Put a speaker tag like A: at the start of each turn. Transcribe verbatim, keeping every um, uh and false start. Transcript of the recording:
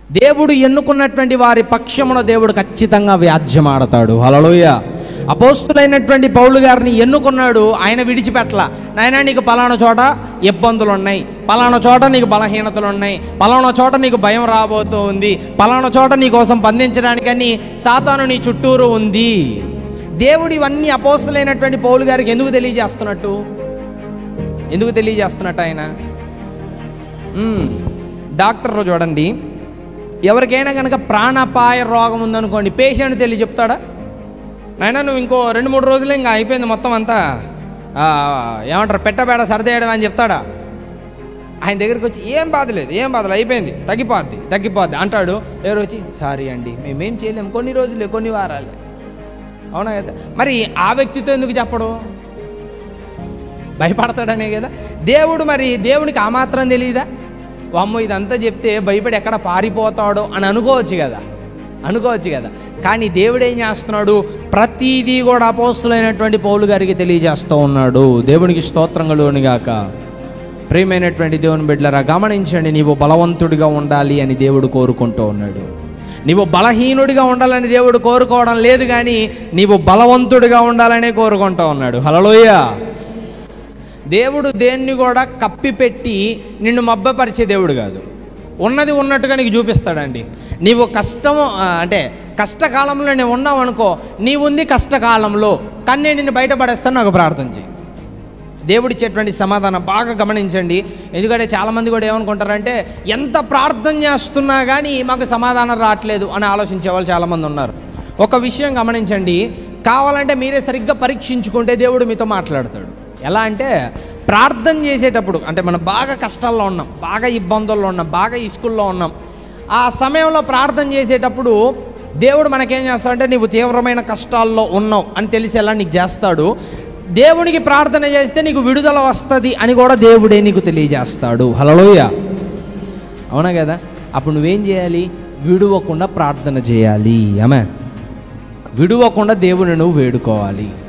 A: దేవుడు ఎన్నుకున్నటువంటి వారి పక్షమున దేవుడు ఖచ్చితంగా వ్యాజ్యమాడతాడు. హల్లెలూయా. అపోస్తులైనటువంటి పౌలు గారిని ఎన్నుకున్నాడు, ఆయన విడిచిపెట్టల. నాయనా నీకు పలానా చోట ఇబ్బందులు ఉన్నాయి, పలానా చోట నీకు బలహీనతలు ఉన్నాయి, పలానా చోట నీకు భయం రాబోతూ ఉంది, పలానా చోట నీ కోసం బంధించడానికని సాతాను నీ చుట్టూరు ఉంది. దేవుడు ఇవన్నీ అపోస్తులైనటువంటి పౌలు గారికి ఎందుకు తెలియజేస్తున్నట్టు ఎందుకు తెలియజేస్తున్నట్టు ఆయన డాక్టర్ చూడండి, ఎవరికైనా కనుక ప్రాణాపాయ రోగం ఉందనుకోండి, పేషెంట్ తెలియ చెప్తాడా, నాయనా నువ్వు ఇంకో రెండు మూడు రోజులు ఇంకా అయిపోయింది మొత్తం అంతా ఏమంటారు పెట్టబేడ సర్దేయడం అని చెప్తాడా? ఆయన దగ్గరికి వచ్చి ఏం బాధలేదు, ఏం బాధలేదు, అయిపోయింది, తగ్గిపోద్ది తగ్గిపోద్ది అంటాడు. ఎవరు వచ్చి సారీ అండి మేమేం చేయలేము, కొన్ని రోజులే కొన్ని వారాలే. అవునా కదా? మరి ఆ వ్యక్తితో ఎందుకు చెప్పడు? భయపడతాడనే కదా. దేవుడు మరి దేవునికి ఆ మాత్రం తెలియదా? అమ్మో ఇదంతా చెప్తే భయపడి ఎక్కడ పారిపోతాడో అని అనుకోవచ్చు కదా అనుకోవచ్చు కదా కానీ దేవుడు ఏం చేస్తున్నాడు? ప్రతిదీ కూడా అపోస్తులైనటువంటి పౌలు గారికి తెలియజేస్తూ ఉన్నాడు. దేవునికి స్తోత్రం కలుగును గాక. ప్రియమైనటువంటి దేవుని బిడ్డలారా, గమనించండి, నీవు బలవంతుడిగా ఉండాలి అని దేవుడు కోరుకుంటూ ఉన్నాడు. నీవు బలహీనుడిగా ఉండాలని దేవుడు కోరుకోవడం లేదు, కానీ నీవు బలవంతుడిగా ఉండాలనే కోరుకుంటూ ఉన్నాడు. హల్లెలూయా. దేవుడు దేన్ని కూడా కప్పిపెట్టి నిన్ను మబ్బపరిచే దేవుడు కాదు. ఉన్నది ఉన్నట్టుగా నీకు చూపిస్తాడండి. నీవు కష్టము అంటే కష్టకాలంలో నేను ఉన్నావు అనుకో, నీవుంది కష్టకాలంలో, కానీ నేను నిన్ను బయటపడేస్తాను, నాకు ప్రార్థన చేయి. దేవుడిచ్చేటువంటి సమాధానం బాగా గమనించండి. ఎందుకంటే చాలామంది కూడా ఏమనుకుంటారంటే ఎంత ప్రార్థన చేస్తున్నా కానీ మాకు సమాధానం రావట్లేదు అని ఆలోచించే వాళ్ళు చాలామంది ఉన్నారు. ఒక విషయం గమనించండి, కావాలంటే మీరే సరిగ్గా పరీక్షించుకుంటే దేవుడు మీతో మాట్లాడతాడు. ఎలా అంటే ప్రార్థన చేసేటప్పుడు, అంటే మనం బాగా కష్టాల్లో ఉన్నాం, బాగా ఇబ్బందుల్లో ఉన్నాం, బాగా ఇసుకుల్లో ఉన్నాం, ఆ సమయంలో ప్రార్థన చేసేటప్పుడు దేవుడు మనకేం చేస్తాడంటే నీవు తీవ్రమైన కష్టాల్లో ఉన్నావు అని తెలిసేలా నీకు చేస్తాడు. దేవునికి ప్రార్థన చేస్తే నీకు విడుదల వస్తుంది అని కూడా దేవుడే నీకు తెలియజేస్తాడు. హల్లెలూయా. అవునా కదా? అప్పుడు నువ్వేం చేయాలి? విడువకుండా ప్రార్థన చేయాలి. ఆమేన్. విడువకుండా దేవుని నువ్వు వేడుకోవాలి.